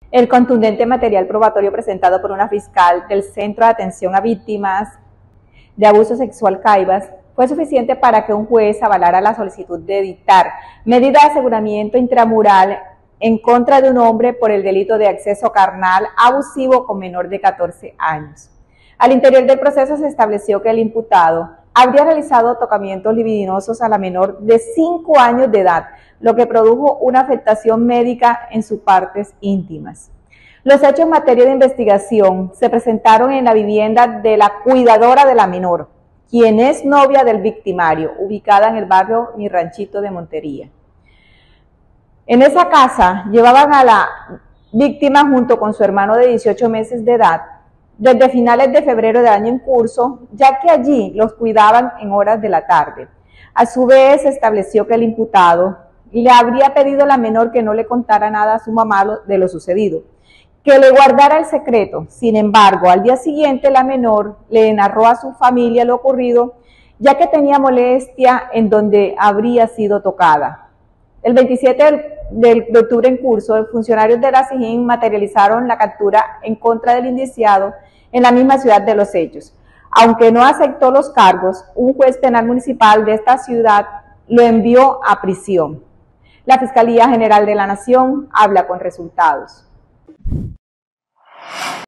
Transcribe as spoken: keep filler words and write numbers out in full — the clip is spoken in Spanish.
El contundente material probatorio presentado por una fiscal del Centro de Atención a Víctimas de Abuso Sexual Caibas fue suficiente para que un juez avalara la solicitud de dictar medida de aseguramiento intramural en contra de un hombre por el delito de acceso carnal abusivo con menor de catorce años. Al interior del proceso se estableció que el imputado habría realizado tocamientos libidinosos a la menor de cinco años de edad, lo que produjo una afectación médica en sus partes íntimas. Los hechos en materia de investigación se presentaron en la vivienda de la cuidadora de la menor, quien es novia del victimario, ubicada en el barrio Mi Ranchito de Montería. En esa casa llevaban a la víctima junto con su hermano de dieciocho meses de edad, desde finales de febrero del año en curso, ya que allí los cuidaban en horas de la tarde. A su vez, se estableció que el imputado le habría pedido a la menor que no le contara nada a su mamá de lo sucedido, que le guardara el secreto. Sin embargo, al día siguiente la menor le narró a su familia lo ocurrido, ya que tenía molestia en donde habría sido tocada. El veintisiete de octubre en curso, los funcionarios de la SIJIN materializaron la captura en contra del indiciado en la misma ciudad de los hechos. Aunque no aceptó los cargos, un juez penal municipal de esta ciudad lo envió a prisión. La Fiscalía General de la Nación habla con resultados.